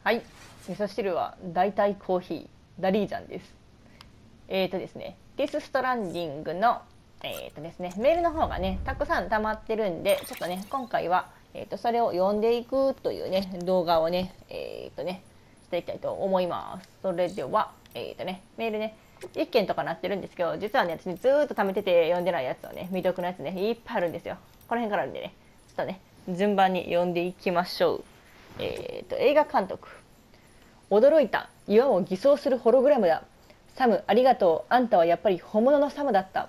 はい、味噌汁は大体コーヒー、ダリージャンです。ですね、ディスストランディングのですね、メールの方がね、たくさん溜まってるんで、ちょっとね、今回はそれを読んでいくというね、動画をね、していきたいと思います。それでは、メールね、1件とかなってるんですけど、実はね、私ずーっと貯めてて読んでないやつをね、未読のやつね、いっぱいあるんですよ。この辺からあるんでね、ちょっとね、順番に読んでいきましょう。映画監督。驚いた。岩を偽装するホログラムだ。サム、ありがとう。あんたはやっぱり本物のサムだった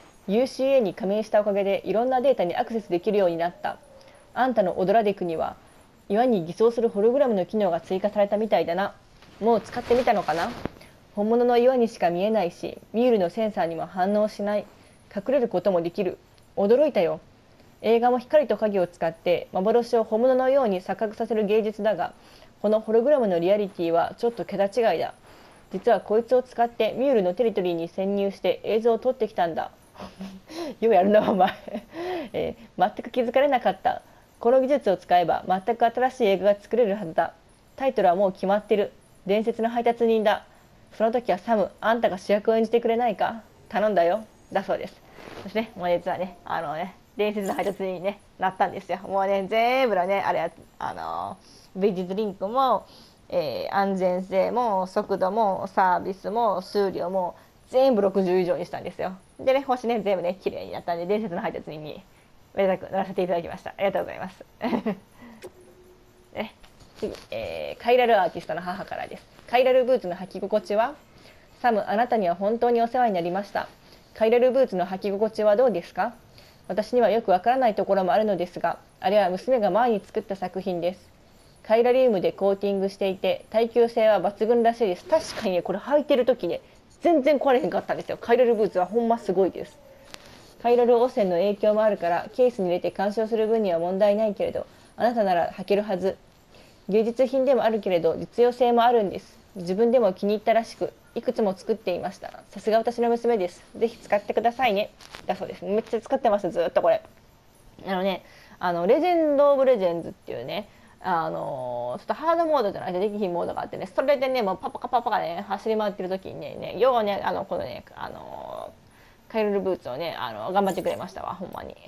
。UCA に加盟したおかげでいろんなデータにアクセスできるようになった。あんたのオドラデクには岩に偽装するホログラムの機能が追加されたみたいだな。もう使ってみたのかな。本物の岩にしか見えないし、ミュールのセンサーにも反応しない。隠れることもできる。驚いたよ。映画も光と影を使って幻を本物のように錯覚させる芸術だが、このホログラムのリアリティはちょっと桁違いだ。実はこいつを使ってミュールのテリトリーに潜入して映像を撮ってきたんだ。ようやるなお前、全く気づかれなかった。この技術を使えば全く新しい映画が作れるはずだ。タイトルはもう決まってる。伝説の配達人だ。その時はサム、あんたが主役を演じてくれないか。頼んだよ。だそうです。そしてね、もう実はね、伝説の配達人に、ね、なったんですよ。もうね、全部のね、ビジットリンクも、安全性も速度もサービスも数量も全部60以上にしたんですよ。でね、星ね、全部ね、綺麗になったんで、伝説の配達人にめでたくならせていただきました。ありがとうございます。ね、次、カイラルアーティストの母からです。カイラルブーツの履き心地は？サム、あなたには本当にお世話になりました。カイラルブーツの履き心地はどうですか？私にはよくわからないところもあるのですが、あれは娘が前に作った作品です。カイラリウムでコーティングしていて耐久性は抜群らしいです。確かにね、これ履いてる時ね、全然壊れへんかったんですよ。カイラルブーツはほんますごいです。カイラル汚染の影響もあるからケースに入れて鑑賞する分には問題ないけれど、あなたなら履けるはず。芸術品でもあるけれど実用性もあるんです。自分でも気に入ったらしく、いくつも作っていました。さすが私の娘です。ぜひ使ってくださいね。だそうです。めっちゃ使ってます、ずっとこれ。ね、レジェンド・オブ・レジェンズっていうね、ちょっとハードモードじゃないとできひんモードがあってね、それでね、もうパパカパパがね、走り回ってる時にね、ようね、このね、カイルルブーツをね、頑張ってくれましたわ、ほんまに。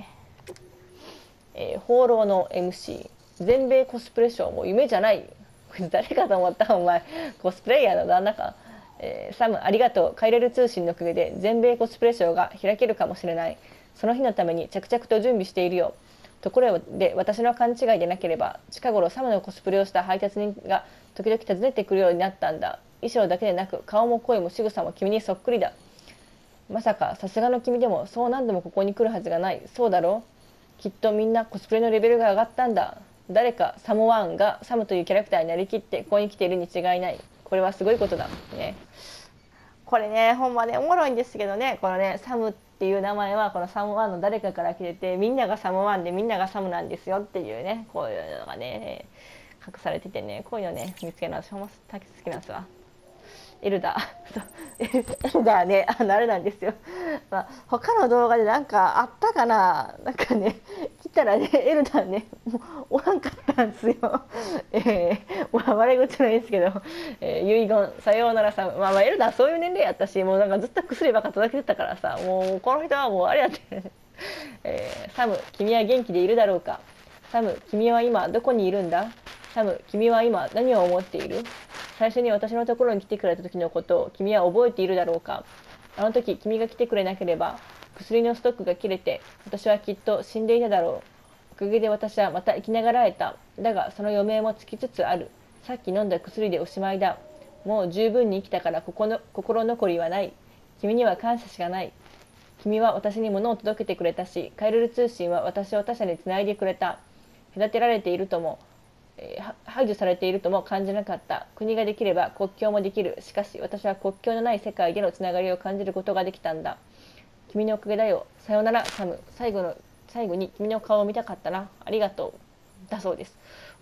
放浪の MC、全米コスプレショーも夢じゃない。誰かと思ったお前、コスプレイヤーの旦那か。サム、ありがとう。カイレル通信のおかげで全米コスプレショーが開けるかもしれない。その日のために着々と準備しているよ。ところで私の勘違いでなければ、近頃サムのコスプレをした配達人が時々訪ねてくるようになったんだ。衣装だけでなく顔も声も仕草も君にそっくりだ。まさかさすがの君でもそう何度もここに来るはずがない。そうだろう。きっとみんなコスプレのレベルが上がったんだ。誰かサムワンがサムというキャラクターになりきってここに来ているに違いない。これはすごいことだね。これね、ほんまね、おもろいんですけどね、このね、サムっていう名前はこのサムワンの誰かから来てて、みんながサムワンでみんながサムなんですよっていうね、こういうのがね、隠されててね、こういうのね、見つけるの私ほんま好きなんですわ。エルダーエルダーね、あれなんですよ、まあ、他の動画でなんかあったかな、なんかね、来たらね、エルダーね、もうおらんかったんですよ。悪い口ないですけど、遺言、さようならさ、エルダーそういう年齢やったし、もうなんかずっと薬ばっか届けてたからさ、もうこの人はもうあれやって、サム、君は元気でいるだろうか。サム、君は今どこにいるんだ。サム、君は今何を思っている。最初に私のところに来てくれた時のことを君は覚えているだろうか。あの時君が来てくれなければ薬のストックが切れて私はきっと死んでいただろう。おかげで私はまた生きながらえた。だがその余命も尽きつつある。さっき飲んだ薬でおしまいだ。もう十分に生きたから心残りはない。君には感謝しかない。君は私に物を届けてくれたし、カイルル通信は私を他者につないでくれた。隔てられているとも排除されているとも感じなかった。国ができれば国境もできる。しかし私は国境のない世界でのつながりを感じることができたんだ。君のおかげだよ。さよならサム。最後に君の顔を見たかったな。ありがとう。だそうです。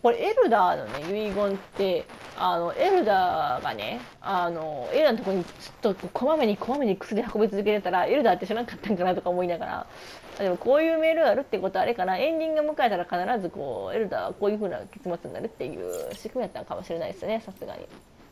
これエルダーのね遺言ってエルダーがねエルダーのところにずっとこまめに薬運び続けてたらエルダーって知らなかったんかなとか思いながら、でもこういうメールがあるってことはあれかな、エンディング迎えたら必ずこうエルダーはこういう風な結末になるっていう仕組みやったのかもしれないですね、さすがに。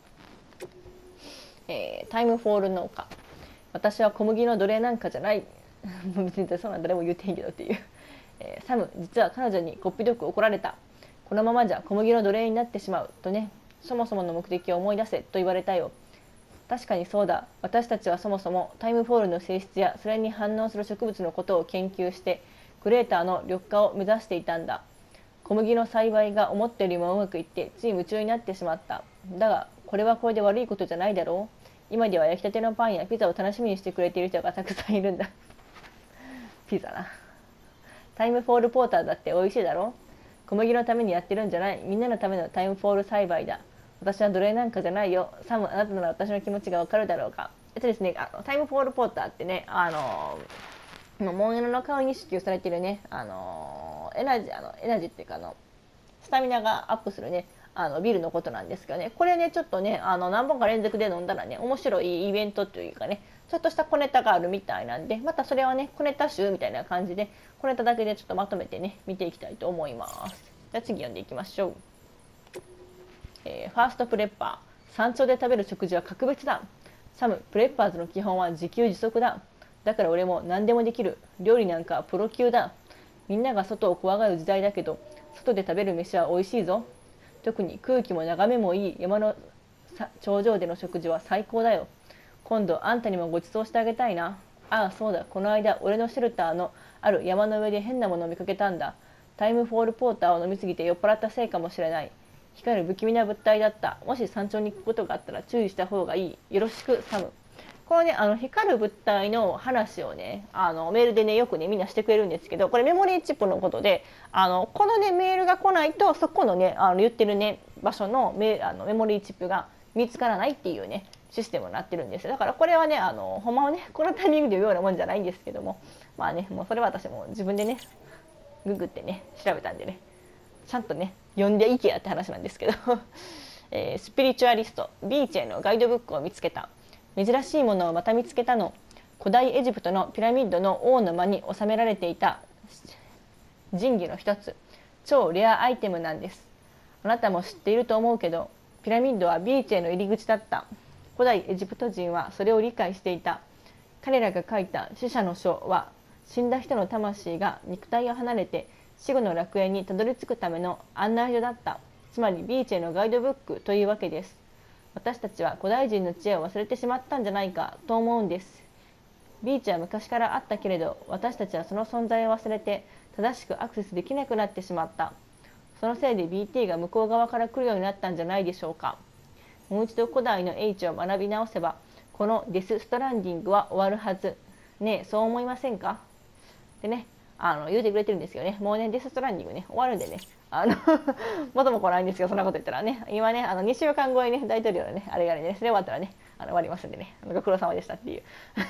タイムフォール農家、私は小麦の奴隷なんかじゃない別にそんなん誰も言うてへんけどっていう、サム実は彼女にこっぴどく怒られた。このままじゃ小麦の奴隷になってしまうとね、そもそもの目的を思い出せと言われたよ。確かにそうだ。私たちはそもそもタイムフォールの性質やそれに反応する植物のことを研究してクレーターの緑化を目指していたんだ。小麦の栽培が思ったよりもうまくいってつい夢中になってしまった。だがこれはこれで悪いことじゃないだろう。今では焼きたてのパンやピザを楽しみにしてくれている人がたくさんいるんだ。ピザな。タイムフォールポーターだって美味しいだろう。小麦のためにやってるんじゃない。みんなのためのタイムフォール栽培だ。私は奴隷なんかじゃないよ。サム、あなたなら私の気持ちがわかるだろうか。ですね、タイムフォールポーターってね、モンエノの顔に支給されているね、エナジーっていうかスタミナがアップするね、ビールのことなんですけどね、これね、ちょっとね、何本か連続で飲んだらね、面白いイベントというかね、ちょっとした小ネタがあるみたいなんで、またそれはね、小ネタ集みたいな感じで、小ネタだけでちょっとまとめてね、見ていきたいと思います。じゃあ次読んでいきましょう。ファーストプレッパー。山頂で食べる食事は格別だ。サム、プレッパーズの基本は自給自足だ。だから俺も何でもできる。料理なんかプロ級だ。みんなが外を怖がる時代だけど、外で食べる飯は美味しいぞ。特に空気も眺めもいい山の頂上での食事は最高だよ。今度あんたにもご馳走してあげたいな。ああそうだ、この間俺のシェルターのある山の上で変なものを見かけたんだ。タイムフォールポーターを飲みすぎて酔っ払ったせいかもしれない。光る不気味な物体だった。もし山頂に行くことがあったら注意した方がいい。よろしくサム。このね、光る物体の話をね、メールでね、よくね、みんなしてくれるんですけど、これメモリーチップのことで、このね、メールが来ないと、そこのね、言ってるね、場所のメモリーチップが見つからないっていうね、システムになってるんです。だからこれはね、ほんまはね、このタイミングで言うようなもんじゃないんですけども、まあね、もうそれは私も自分でね、ググってね、調べたんでね、ちゃんとね、読んでいけやって話なんですけど、スピリチュアリスト、ビーチェのガイドブックを見つけた。珍しいものをまた見つけたの。古代エジプトのピラミッドの王の間に収められていた神器の一つ、超レアアイテムなんです。あなたも知っていると思うけど、ピラミッドはビーチへの入り口だった。古代エジプト人はそれを理解していた。彼らが書いた死者の書は、死んだ人の魂が肉体を離れて死後の楽園にたどり着くための案内所だった。つまりビーチへのガイドブックというわけです。私たちは古代人の知恵を忘れてしまったんじゃないかと思うんです。ビーチは昔からあったけれど、私たちはその存在を忘れて正しくアクセスできなくなってしまった。そのせいで BT が向こう側から来るようになったんじゃないでしょうか。もう一度古代の H を学び直せば、このデス・ストランディングは終わるはず。ねえ、そう思いませんか。でね、言うてくれてるんですよね。もうね、デス・ストランディングね、終わるんでね、元も来ないんですけど、そんなこと言ったらね、今ね、2週間後にね、大統領のね、あれがね、それ終わったらね、終わりますんでね、ご苦労様でしたっていう。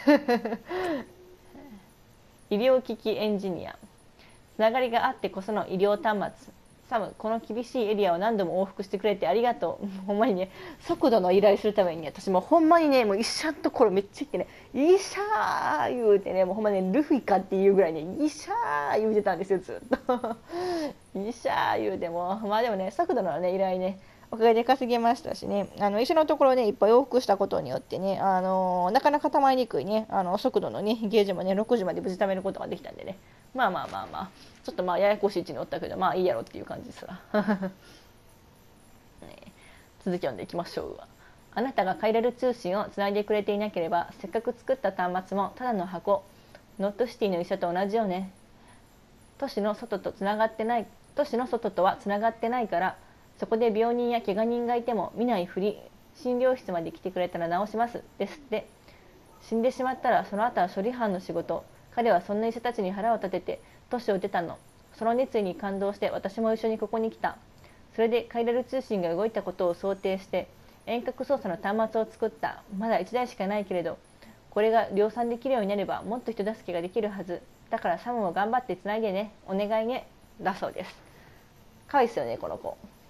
医療機器エンジニア。つながりがあってこその医療端末。サム、この厳しいエリアを何度も往復してくれてありがとう。ほんまにね、速度の依頼するために、ね、私もほんまにね、もう医者のところめっちゃ行ってね、医者ー言うてね、もうほんまね、ルフィかっていうぐらいね、医者ー言うてたんですよ、ずっと。医者ー言うても、まあでもね、速度のね、依頼ね、おかげで稼げましたしね、医者のところね、いっぱい往復したことによってね、なかなかたまりにくいね、速度のね、ゲージもね、6時まで無事貯めることができたんでね、まあ、ちょっとまあややこしい位置におったけど、まあいいやろっていう感じですわ。続き読んでいきましょう。あなたがカイラル通信をつないでくれていなければ、せっかく作った端末もただの箱。ノットシティの医者と同じよね。都市の外とはつながってないから、そこで病人や怪我人がいても見ないふり、診療室まで来てくれたら治しますですって。死んでしまったらその後は処理班の仕事。彼はそんな医者たちに腹を立てて都市を出たの。その熱意に感動して私も一緒にここに来た。それでカイラル通信が動いたことを想定して遠隔操作の端末を作った。まだ1台しかないけれど、これが量産できるようになればもっと人助けができるはず。だからサムも頑張ってつないでね、お願いね、だそうです。かわいいですよね、この子。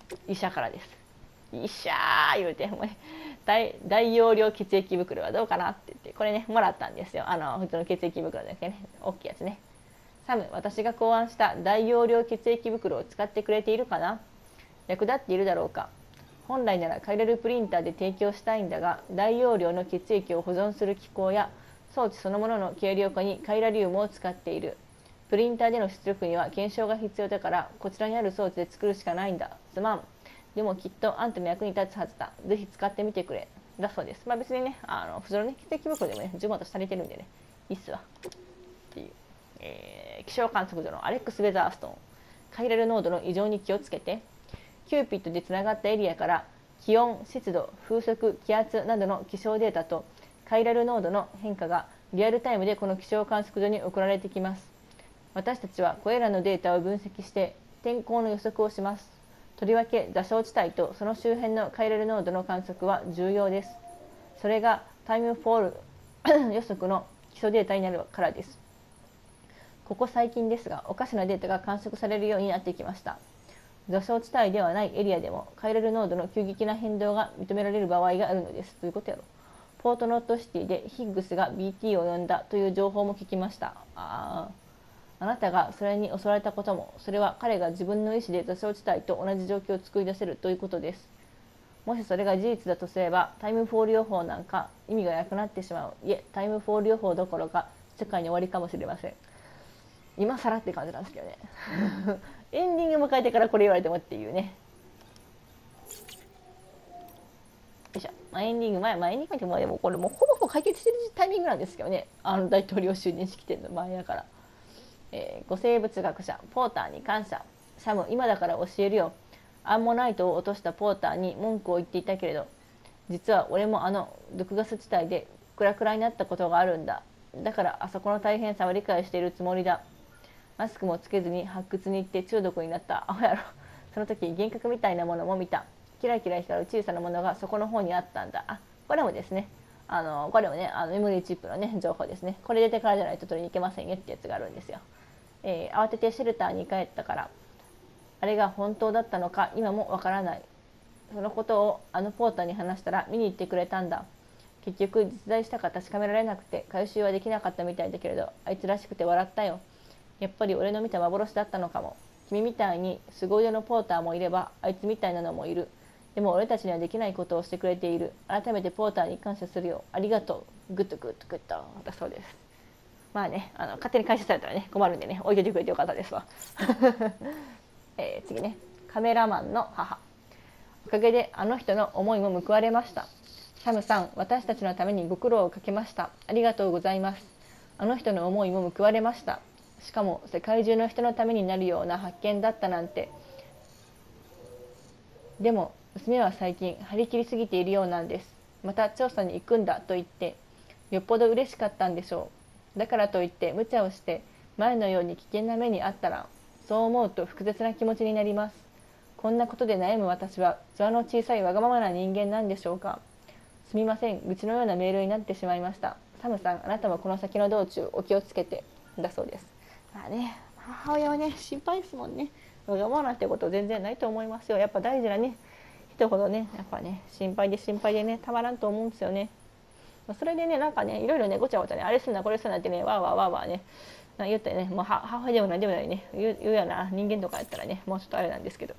医者からです。医者ー言うてもうね、大容量血液袋はどうかなって言って、これねもらったんですよ。普通の血液袋だけね、大きいやつね。サム、私が考案した大容量血液袋を使ってくれているかな。役立っているだろうか。本来ならカイラルプリンターで提供したいんだが、大容量の血液を保存する機構や装置そのものの軽量化にカイラリウムを使っている。プリンターでの出力には検証が必要だから、こちらにある装置で作るしかないんだ。すまん。でもきっとあんたの役に立つはずだ。ぜひ使ってみてくれ。だそうです。まあ別にね、普通の、ね、血液袋でもね、十分とされてるんでね、いいっすわ。っていう。気象観測所のアレックス・ウェザーストーン。カイラル濃度の異常に気をつけて。キューピッドでつながったエリアから気温、湿度、風速、気圧などの気象データとカイラル濃度の変化がリアルタイムでこの気象観測所に送られてきます。私たちはこれらのデータを分析して天候の予測をします。とりわけ座礁地帯とその周辺のカイラル濃度の観測は重要です。それがタイムフォール予測の基礎データになるからです。ここ最近ですが、おかしなデータが観測されるようになってきました。座礁地帯ではないエリアでもカイラル濃度の急激な変動が認められる場合があるのです。ということやろ。ポートノットシティでヒッグスが BT を呼んだという情報も聞きました。あなたがそれに襲われたことも、それは彼が自分の意思で座礁地帯と同じ状況を作り出せるということです。もしそれが事実だとすれば、タイムフォール予報なんか意味がなくなってしまう。いえ、タイムフォール予報どころか世界に終わりかもしれません。今更って感じなんですけどね。エンディング迎えてからこれ言われてもっていうね。よいしょ。エンディング前、エンディング前ってもうでもこれもうほぼほぼ解決してるタイミングなんですけどね。大統領就任式典の前だから。古生物学者ポーターに感謝。シャム、今だから教えるよ。アンモナイトを落としたポーターに文句を言っていたけれど、実は俺も毒ガス地帯でクラクラになったことがあるんだ。だからあそこの大変さを理解しているつもりだ。マスクもつけずに発掘に行って中毒になった。アホやろ。その時幻覚みたいなものも見た。キラキラ光る小さなものがそこの方にあったんだ。これもですね、これもね、メモリーチップのね情報ですね。これ出てからじゃないと取りに行けませんよってやつがあるんですよ。慌ててシェルターに帰ったから、あれが本当だったのか今もわからない。そのことをポーターに話したら見に行ってくれたんだ。結局実在したか確かめられなくて回収はできなかったみたいだけれど、あいつらしくて笑ったよ。やっぱり俺の見た幻だったのかも。君みたいに凄腕のポーターもいれば、あいつみたいなのもいる。でも俺たちにはできないことをしてくれている。改めてポーターに感謝するよ。ありがとう。グッドグッドグッドだそうです。まあね、勝手に回収されたらね困るんでね、置いといてくれてよかったですわ。次ね、カメラマンの母。おかげであの人の思いも報われました。サムさん、私たちのためにご苦労をかけました。ありがとうございます。あの人の思いも報われました。しかも世界中の人のためになるような発見だったなんて。でも娘は最近張り切りすぎているようなんです。また調査に行くんだと言ってよっぽど嬉しかったんでしょう。だからといって無茶をして前のように危険な目にあったら、そう思うと複雑な気持ちになります。こんなことで悩む私は器の小さいわがままな人間なんでしょうか。すみません、愚痴のようなメールになってしまいました。サムさん、あなたもこの先の道中お気をつけて。だそうです。まあね、母親はね心配ですもんね。わがままなんてこと全然ないと思いますよ。やっぱ大事なね人ほどね、やっぱね心配でねたまらんと思うんですよね。それでねなんかねいろいろねごちゃごちゃねあれすんなこれすんなってねわーわーわーわーね言ったりね、もう母親でも何でもないね言うような人間とかやったらねもうちょっとあれなんですけど、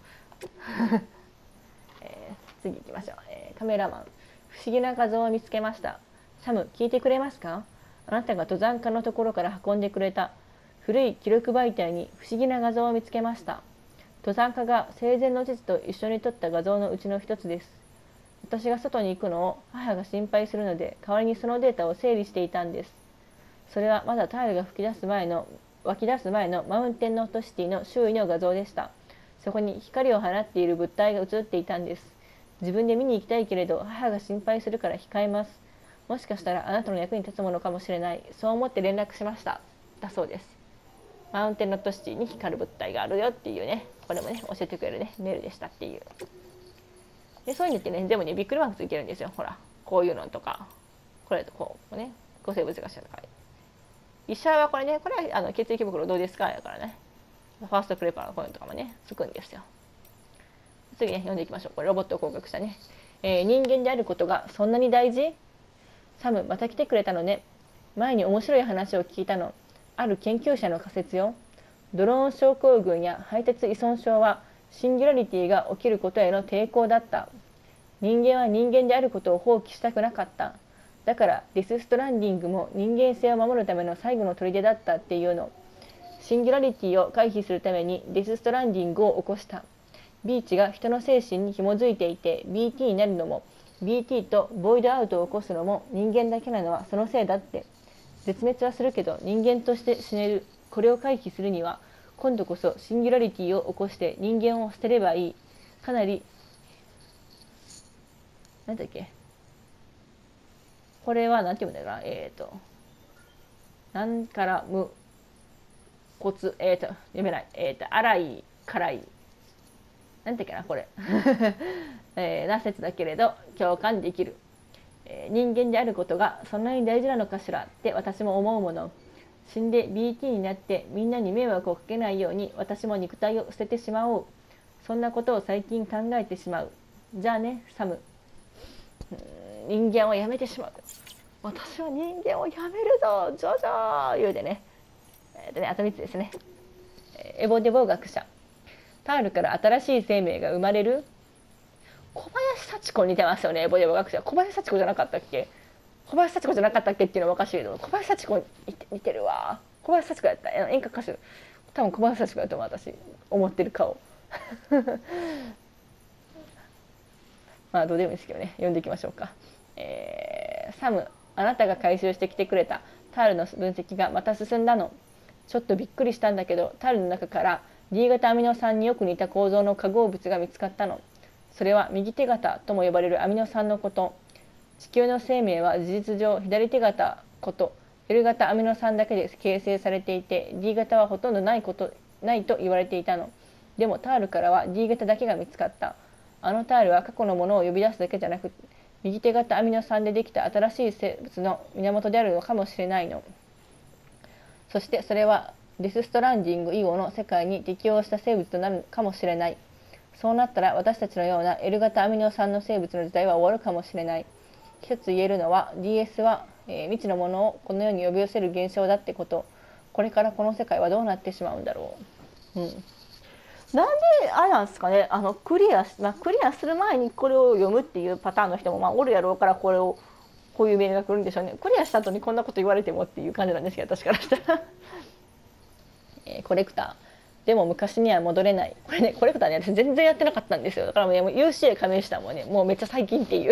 次行きましょう、カメラマン。不思議な画像を見つけました。サム、聞いてくれますか。あなたが登山家のところから運んでくれた古い記録媒体に不思議な画像を見つけました。登山家が生前の父と一緒に撮った画像のうちの一つです。私が外に行くのを母が心配するので代わりにそのデータを整理していたんです。それはまだタイルが湧き出す前のマウンテンノットシティの周囲の画像でした。そこに光を放っている物体が映っていたんです。自分で見に行きたいけれど母が心配するから控えます。もしかしたらあなたの役に立つものかもしれない。そう思って連絡しました。だそうです。マウンテンノットシティに光る物体があるよっていうね、これもね教えてくれるねメールでしたっていう。でそういうのってね全部ねびっくりマークついてるんですよ。ほらこういうのとかこれとこうね古生物学者とか医者はこれは血液袋どうですかやからね、ファーストプレパーのこういうのとかもねつくんですよ。 次ね、読んでいきましょう。これロボット工学者ね。人間であることがそんなに大事？サム、また来てくれたのね。前に面白い話を聞いたの。ある研究者の仮説よ。ドローン症候群や配達依存症はシンギュラリティが起きることへの抵抗だった。人間は人間であることを放棄したくなかった。だからデス・ストランディングも人間性を守るための最後の砦だったっていうの。シンギュラリティを回避するためにデス・ストランディングを起こした。ビーチが人の精神に紐づいていて BT になるのも BT とボイドアウトを起こすのも人間だけなのはそのせいだって。絶滅はするけど人間として死ねる。これを回避するには今度こそシンギュラリティを起こして人間を捨てればいい。かなりなんだっけ、これはなんて言うんだろうな、なんから無骨読めない荒い辛いなんていうかなこれ、な説だけれど共感できる、人間であることがそんなに大事なのかしらって私も思うもの。死んで BT になってみんなに迷惑をかけないように私も肉体を捨ててしまおう。そんなことを最近考えてしまう。じゃあねサム、人間をやめてしまう。私は人間をやめるぞジョジョ言うでね。あと3つですね。エボデボ学者。タールから新しい生命が生まれる。小林幸子に似てますよね。エボデボ学者。小林幸子じゃなかったっけ？小林幸子じゃなかったっけっていうのはおかしいけど、小林幸子に似てるわ。小林幸子やった。演歌歌手。多分小林幸子やと思う、私。思ってる顔。まあどうでもいいですけどね。読んでいきましょうか。サム、あなたが回収してきてくれたタールの分析がまた進んだの。ちょっとびっくりしたんだけど、タールの中から D 型アミノ酸によく似た構造の化合物が見つかったの。それは右手型とも呼ばれるアミノ酸のこと。地球の生命は事実上左手型こと L 型アミノ酸だけで形成されていて D 型はほとんどないと言われていたの。でもタールからは D 型だけが見つかった。あのタールは過去のものを呼び出すだけじゃなく、右手型アミノ酸でできた新しい生物の源であるのかもしれないの。そしてそれはデス・ストランディング以後の世界に適応した生物となるかもしれない。そうなったら私たちのような L 型アミノ酸の生物の時代は終わるかもしれない。一つ言えるのは DS は、未知のものをこの世に呼び寄せる現象だってこと。これからこの世界はどうなってしまうんだろう。なんであれなんですかね、クリアする前にこれを読むっていうパターンの人もおるやろうから、こういうメールが来るんでしょうね。クリアした後にこんなこと言われてもっていう感じなんですけど、私からしたらコレクターでも昔には戻れない。これね、コレクターね、私全然やってなかったんですよ。だからもう、UCA 加盟したもんね、もうめっちゃ最近っていう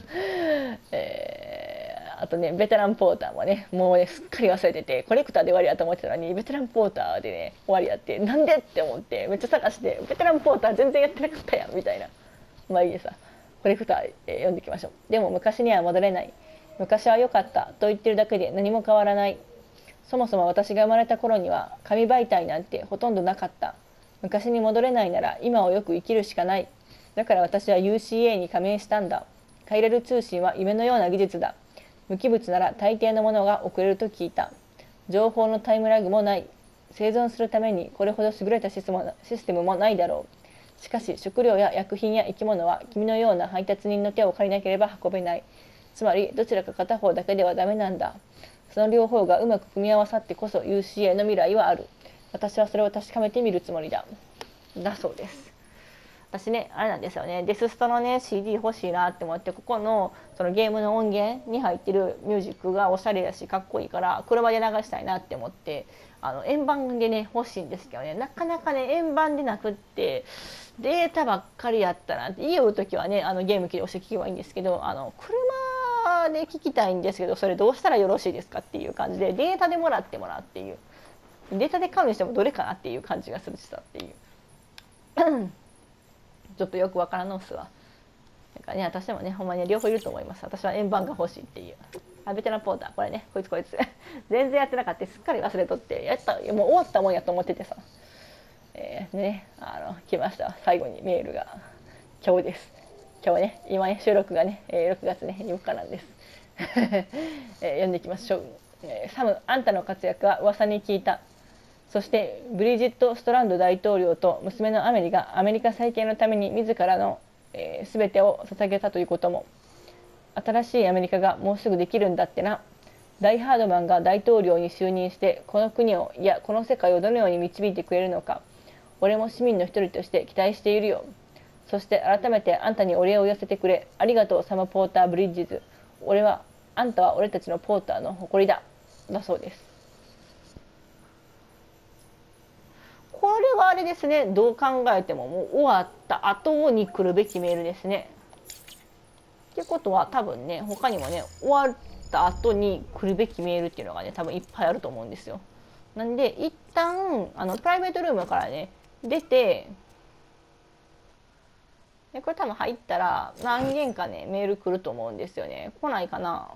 あとね、ベテランポーターもね、もうね、すっかり忘れてて、コレクターで終わりやと思ってたのに、ベテランポーターでね、終わりやって、なんでって思って、めっちゃ探して、ベテランポーター全然やってなかったやん、みたいな。まあいいでさ、コレクター、読んでいきましょう。でも昔には戻れない。昔は良かったと言ってるだけで何も変わらない。そもそも私が生まれた頃には紙媒体なんてほとんどなかった。昔に戻れないなら今をよく生きるしかない。だから私は UCA に加盟したんだ。カイラル通信は夢のような技術だ。無機物なら大抵のものが送れると聞いた。情報のタイムラグもない。生存するためにこれほど優れたシステムもないだろう。しかし食料や薬品や生き物は君のような配達人の手を借りなければ運べない。つまりどちらか片方だけではダメなんだ。その両方がうまく組み合わさってこそ UCA の未来はある。私はそれを確かめてみるつもりだ。だそうです。私ね、あれなんですよね、デスストのね CD 欲しいなって思って、ここのそのゲームの音源に入ってるミュージックがおしゃれだしかっこいいから車で流したいなって思って、円盤でね欲しいんですけどね、なかなかね円盤でなくってデータばっかりやったなって。家を売るときはねゲーム起動して聴けばいいんですけど、車で聞きたいんですけど、それどうしたらよろしいですかっていう感じで、データでもらってっていう、データで買うにしてもどれかなっていう感じがするしさっていうちょっとよくわからんのっすわ。だからね、私でもね、ほんまに両方いると思います。私は円盤が欲しいっていう。ベテランポーター、これね、こいつ全然やってなかった、すっかり忘れとって、もう終わったもんやと思っててさ、ね、来ました最後にメールが今日です。今日ね、今ね、収録がね、6月ね4日なんです読んでいきましょう。サム、あんたの活躍は噂に聞いた。 そしてブリジット・ストランド大統領と娘のアメリがアメリカ再建のために自らの、全てを捧げたということも。新しいアメリカがもうすぐできるんだってな。ダイ・ハードマンが大統領に就任してこの国を、いやこの世界をどのように導いてくれるのか、俺も市民の一人として期待しているよ。そして改めてあんたにお礼を言わせてくれ。ありがとうサム・ポーター・ブリッジズ。あんたは俺たちのポーターの誇りだ。だそうです。これはあれですね、どう考えてももう終わった後に来るべきメールですね。ってことは多分ね、他にもね、終わった後に来るべきメールっていうのがね、多分いっぱいあると思うんですよ。なんで一旦プライベートルームからね出て、でこれ多分入ったら何件かねメール来ると思うんですよね。来ないかな。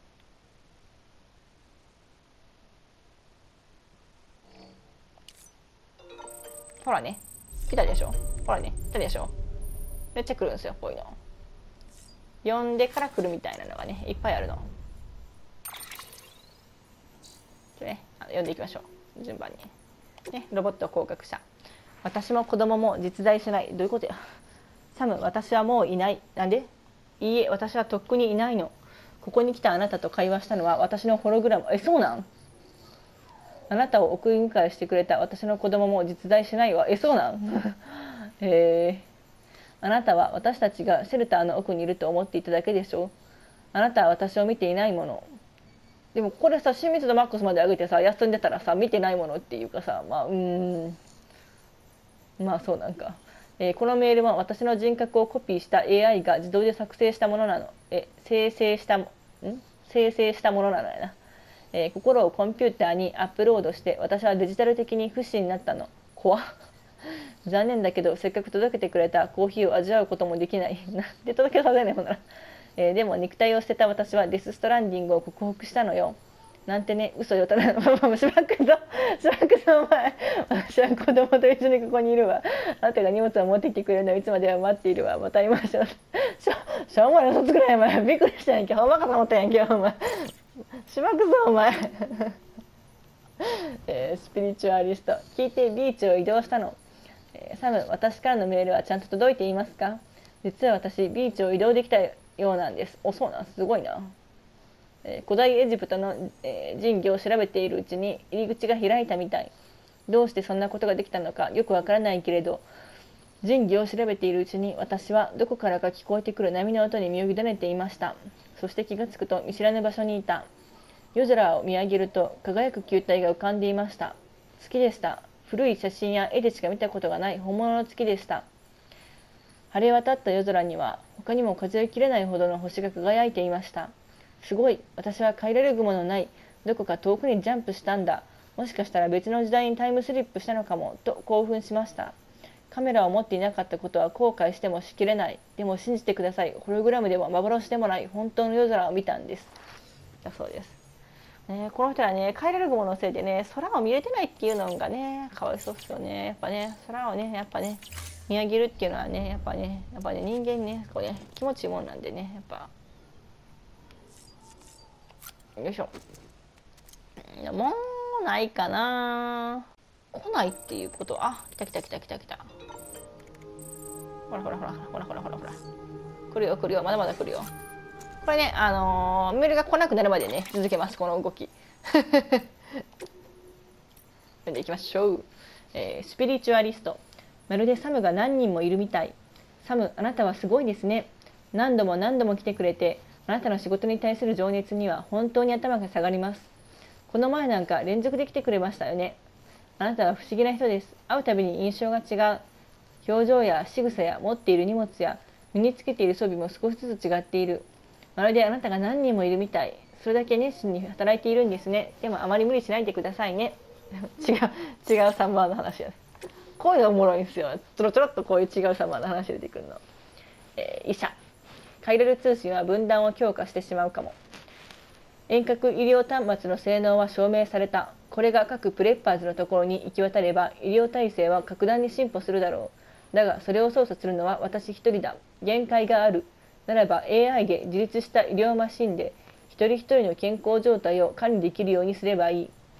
ほらね、来たでしょ。ほらね、来たでしょ。めっちゃ来るんですよ、こういうの。読んでから来るみたいなのがね、いっぱいあるの。読んでいきましょう、順番に。ね、ロボット降格者。私も子供も実在しない。どういうことや。サム、私はもういない。なんで？いいえ、私はとっくにいないの。ここに来たあなたと会話したのは私のホログラム。そうなん？あなたを送り迎えしてくれた私の子供も実在しないわ。そうなんあなたは私たちがシェルターの奥にいると思っていただけでしょ。あなたは私を見ていないもの。でもこれさ、親密度マックスまで上げてさ、休んでたらさ、見てないものっていうかさ、まあそうなんか。このメールは私の人格をコピーした AI が自動で作成したものなの。生成したものなのやな。心をコンピューターにアップロードして私はデジタル的に不死になったの。怖っ。残念だけどせっかく届けてくれたコーヒーを味わうこともできない。なんで届けさせないほんなら。でも肉体を捨てた私はデス・ストランディングを克服したのよ。なんてね、嘘よ。ただしばらくぞお前。私は子供と一緒にここにいるわ。あなたが荷物を持ってきてくれるのをいつまでは待っているわ。また会いましょう。しょうもない嘘つくなよお前。びっくりしたやんけ。ほんまかと思ったやんけお前。しばくぞお前。スピリチュアリスト。聞いてビーチを移動したの。サム、私からのメールはちゃんと届いていますか？実は私ビーチを移動できたようなんです。そうなん、すごいな。古代エジプトの、神器を調べているうちに入り口が開いたみたい。どうしてそんなことができたのかよくわからないけれど、神器を調べているうちに私はどこからか聞こえてくる波の音に身を委ねていました。そして気がつくと見知らぬ場所にいた。夜空を見上げると輝く球体が浮かんでいました。月でした。古い写真や絵でしか見たことがない本物の月でした。晴れ渡った夜空には他にも数えきれないほどの星が輝いていました。すごい、私は帰れる雲のないどこか遠くにジャンプしたんだ。もしかしたら別の時代にタイムスリップしたのかもと興奮しました。カメラを持っていなかったことは後悔してもしきれない。でも信じてください。ホログラムでも幻でもない本当の夜空を見たんです。だそうです。この人はね、帰れる雲のせいでね、空を見れてないっていうのがね、かわいそうですよね。やっぱね、空をね、やっぱね、見上げるっていうのはね、やっぱね、人間ね、こうね、気持ちいいもんなんでね、やっぱ。よいしょ。もうないかな。来ないっていうこと。来た。ほら。来るよ、まだまだ来るよ。これね、メールが来なくなるまでね、続けます、この動き。読んでいきましょう。スピリチュアリスト。まるでサムが何人もいるみたい。サム、あなたはすごいですね。何度も来てくれて、あなたの仕事に対する情熱には本当に頭が下がります。この前なんか連続で来てくれましたよね。あなたは不思議な人です。会うたびに印象が違う。表情や仕草や持っている荷物や身につけている装備も少しずつ違っている。まるであなたが何人もいるみたい。それだけ熱心に働いているんですね。でもあまり無理しないでくださいね。違う3番の話です。こういうのおもろいんですよ。ちょろっとこういう違う3番の話出てくるの。医者。カイラル通信は分断を強化してしまうかも。遠隔医療端末の性能は証明された。これが各プレッパーズのところに行き渡れば医療体制は格段に進歩するだろう。だがそれを操作するのは私一人だ。限界がある。ならば AI で自立した医療マシンで一人一人の健康状態を管理できるようにすればいい。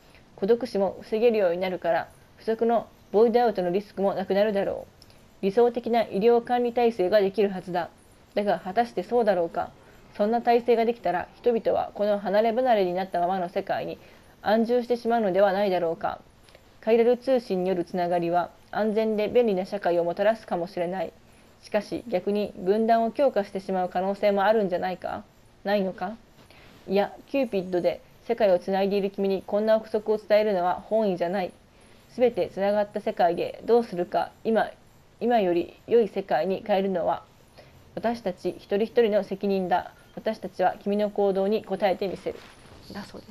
孤独死も防げるようになるから、不測のボイドアウトのリスクもなくなるだろう。理想的な医療管理体制ができるはずだ。だが果たしてそうだろうか。そんな体制ができたら、人々はこの離れ離れになったままの世界に安住してしまうのではないだろうか。カイラル通信によるつながりは安全で便利な社会をもたらすかもしれない。しかし逆に分断を強化してしまう可能性もあるんじゃないのか。いや、キューピッドで世界をつないでいる君にこんな憶測を伝えるのは本意じゃない。すべてつながった世界でどうするか、今より良い世界に変えるのは私たち一人一人の責任だ。私たちは君の行動に応えてみせる。だそうです。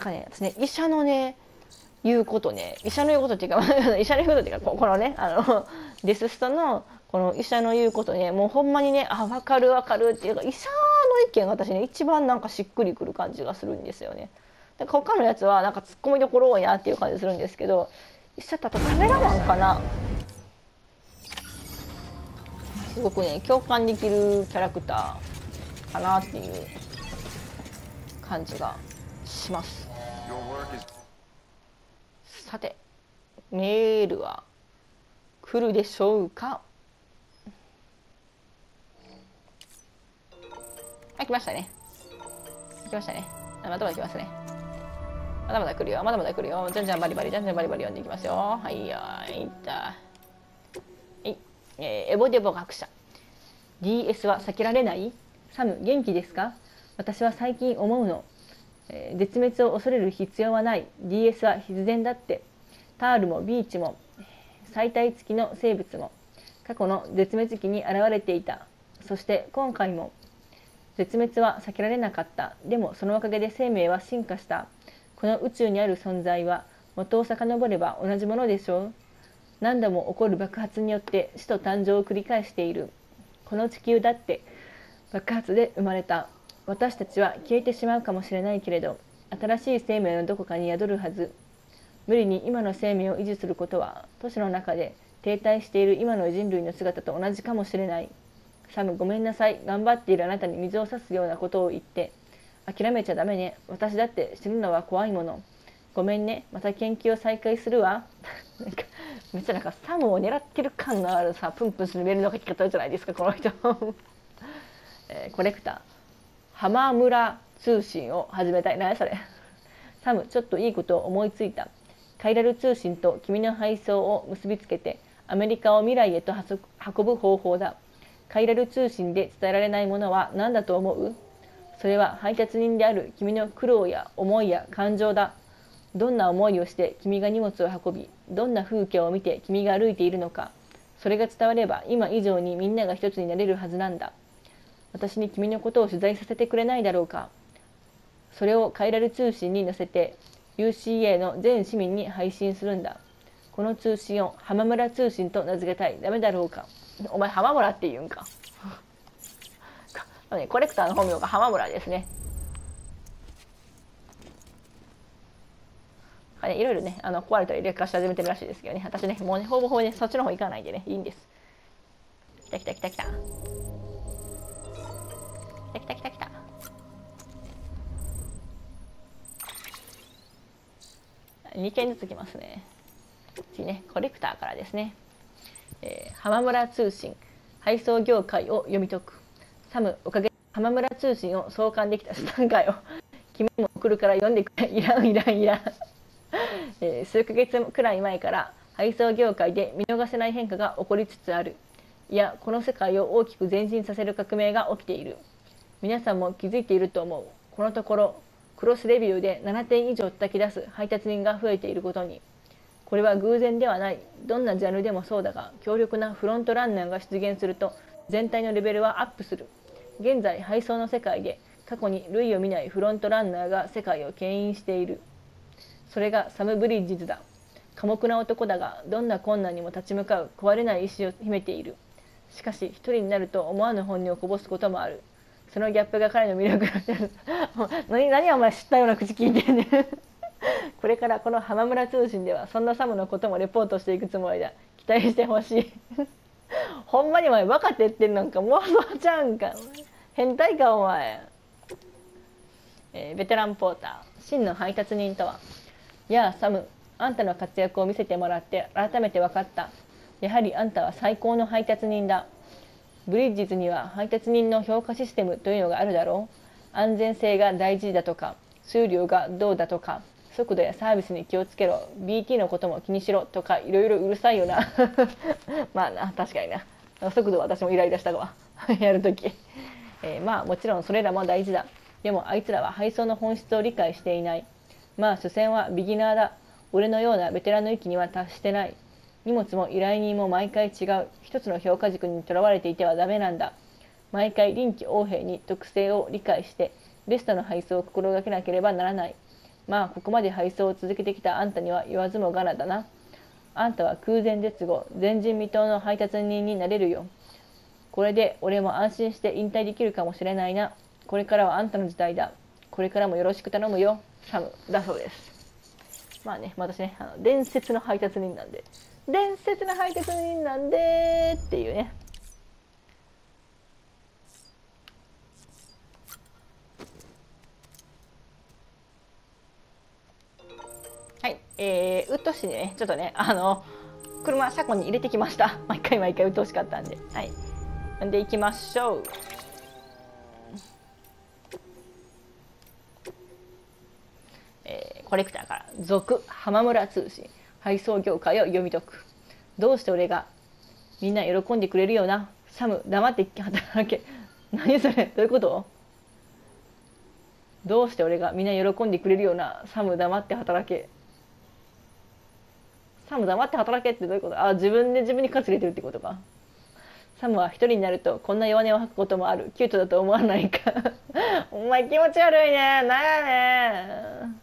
私ね、医者の言うことっていうかこのね、デスストのこの医者の言うことね、もうほんまにね、分かるっていうか、医者の意見が私ね、一番なんかしっくりくる感じがするんですよね。だから他のやつはなんかツッコミどころ多いなっていう感じするんですけど、医者だとカメラマンかな、すごくね、共感できるキャラクターかなっていう感じがします。さて、メールは来るでしょうか。来ましたね。まだまだ来ますね。まだまだ来るよ。じゃんじゃんバリバリ読んでいきますよ。はいよ、いった。はい。エボデボ学者。DS は避けられない？サム、元気ですか？私は最近思うの。絶滅を恐れる必要はない。DS は必然だって。タールもビーチも、最体付きの生物も、過去の絶滅期に現れていた。そして今回も。絶滅は避けられなかった。でもそのおかげで生命は進化した。この宇宙にある存在は元を遡れば同じものでしょう。何度も起こる爆発によって死と誕生を繰り返している。この地球だって爆発で生まれた。私たちは消えてしまうかもしれないけれど、新しい生命のどこかに宿るはず。無理に今の生命を維持することは、都市の中で停滞している今の人類の姿と同じかもしれない。サム、ごめんなさい。頑張っているあなたに水を差すようなことを言って。諦めちゃダメね。私だって死ぬのは怖いもの。ごめんね。また研究を再開するわ。めっちゃなんかサムを狙ってる感のあるプンプンするメールの書き方じゃないですか、この人。コレクター。浜村通信を始めたい。何それ。サム、ちょっといいことを思いついた。カイラル通信と君の配送を結びつけて、アメリカを未来へと運ぶ方法だ。カイラル通信で伝えられないものは何だと思う？それは配達人である君の苦労や思いや感情だ。どんな思いをして君が荷物を運び、どんな風景を見て君が歩いているのか。それが伝われば今以上にみんなが一つになれるはずなんだ。私に君のことを取材させてくれないだろうか。それをカイラル通信に載せて UCA の全市民に配信するんだ。この通信を浜村通信と名付けたい。ダメだろうか。お前浜村って言うんか。コレクターの本名が浜村ですね。いろいろね、壊れたり劣化し始めてるらしいですけどね。私ね、もうね、ほぼほぼね、そっちの方行かないでね、いいんです。来た。2件ずつ来ますね。次ね、コレクターからですね。浜村通信、配送業界を読み解く。サム、おかげで浜村通信を創刊できたスタンガーよ。君も送るから読んでくれ。いらん。数ヶ月くらい前から配送業界で見逃せない変化が起こりつつある。いや、この世界を大きく前進させる革命が起きている。皆さんも気づいていると思う。このところ、クロスレビューで7点以上叩き出す配達人が増えていることに。これは偶然ではない。どんなジャンルでもそうだが、強力なフロントランナーが出現すると全体のレベルはアップする。現在、配送の世界で過去に類を見ないフロントランナーが世界を牽引している。それがサム・ブリッジズだ。寡黙な男だが、どんな困難にも立ち向かう壊れない意志を秘めている。しかし、一人になると思わぬ本音をこぼすこともある。そのギャップが彼の魅力だって何お前知ったような口聞いてんねんこれからこの浜村通信ではそんなサムのこともレポートしていくつもりだ。期待してほしいほんまにお前バカって言ってんなんか妄想ちゃうんか。変態かお前。ベテランポーター。真の配達人とは、 やあサム、あんたの活躍を見せてもらって改めて分かった。やはりあんたは最高の配達人だ。ブリッジズには配達人の評価システムというのがあるだろう。安全性が大事だとか、数量がどうだとか、速度やサービスに気をつけろ、 BT のことも気にしろとかいろいろうるさいよなまあな、確かにな。速度は私もイライラしたわやるとき、まあもちろんそれらも大事だ。でもあいつらは配送の本質を理解していない。まあ所詮はビギナーだ。俺のようなベテランの域には達してない。荷物も依頼人も毎回違う。一つの評価軸にとらわれていてはダメなんだ。毎回臨機応変に特性を理解してベストの配送を心がけなければならない。まあここまで配送を続けてきたあんたには言わずもがなだな。あんたは空前絶後、前人未到の配達人になれるよ。これで俺も安心して引退できるかもしれないな。これからはあんたの時代だ。これからもよろしく頼むよ、サムだそうです。まあね、私ね、伝説の配達人なんで、伝説の配達人なんでっていうね。はい、うっとうしいね、ちょっとね、車車庫に入れてきました。毎回毎回うっとうしかったんで。はい。で、行きましょう。コレクターから続浜村通信配送業界を読み解く。どうして俺がみんな喜んでくれるよな。サム黙って働け。何それ、どういうこと？どうして俺がみんな喜んでくれるような。サム黙って働け。サム黙って働けってどういうこと？あ、自分で自分に価値入れてるってことか。サムは一人になるとこんな弱音を吐くこともある。キュートだと思わないかお前気持ち悪いね。なんやねん。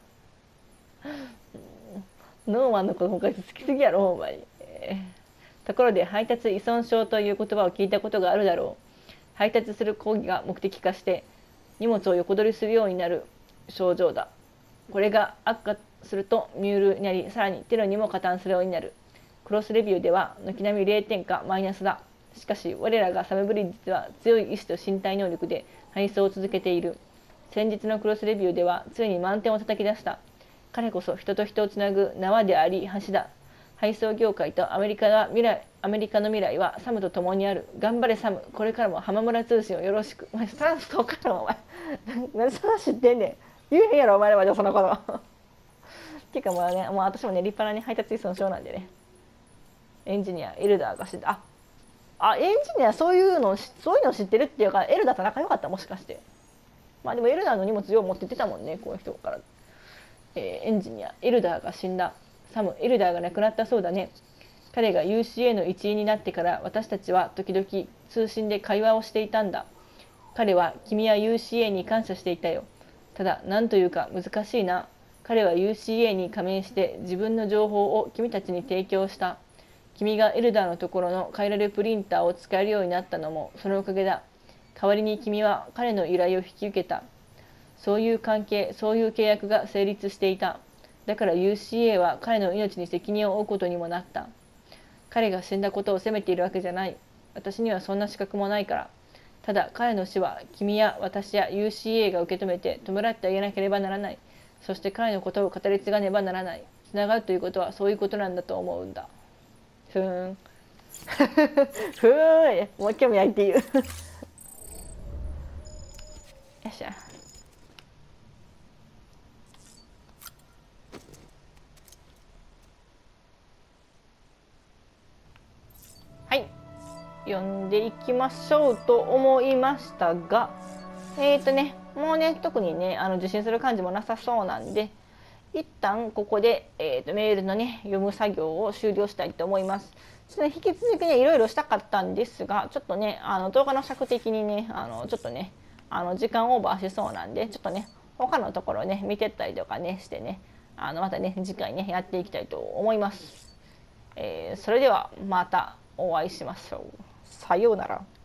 ノーマンの子供好きすぎやろほんまに。ところで配達依存症という言葉を聞いたことがあるだろう。配達する行為が目的化して荷物を横取りするようになる症状だ。これが悪化するとミュールになり、さらにテロにも加担するようになる。クロスレビューでは軒並み0点かマイナスだ。しかし我らがサムブリッジでは強い意志と身体能力で配送を続けている。先日のクロスレビューではついに満点を叩き出した。彼こそ人と人をつなぐ縄であり橋だ。配送業界とアメリカの未来はサムと共にある。頑張れサム。これからも浜村通信をよろしく。お前スタンスとかのお前何そんな知ってんねん。言えへんやろお前らはそのことっていうかもうね、もう私もね立派なね配達依存症なんでね。エンジニアエルダーが知って、エンジニアそういうの知ってるっていうか、エルダーと仲良かった、もしかして。まあでもエルダーの荷物よう持ってってたもんね、この人から。エンジニアエルダーが死んだ。サム、エルダーが亡くなったそうだね。彼が UCA の一員になってから私たちは時々通信で会話をしていたんだ。彼は君や UCA に感謝していたよ。ただ何というか難しいな。彼は UCA に加盟して自分の情報を君たちに提供した。君がエルダーのところの変えられるプリンターを使えるようになったのもそのおかげだ。代わりに君は彼の依頼を引き受けた。そういう関係、そういう契約が成立していた。だから UCA は彼の命に責任を負うことにもなった。彼が死んだことを責めているわけじゃない。私にはそんな資格もないから。ただ彼の死は君や私や UCA が受け止めて弔ってあげなければならない。そして彼のことを語り継がねばならない。つながるということはそういうことなんだと思うんだ。ふーんふーん、もう興味ないっていうよっしゃ。はい、読んでいきましょうと思いましたが、もうね特にね受信する感じもなさそうなんで、一旦ここで、メールのね読む作業を終了したいと思います。ちょっとね、引き続きねいろいろしたかったんですが、ちょっとね動画の尺的にねちょっとね時間オーバーしそうなんで、ちょっとね他のところね見てったりとかねしてねまたね次回ねやっていきたいと思います。それではまたお会いしましょう。さようなら。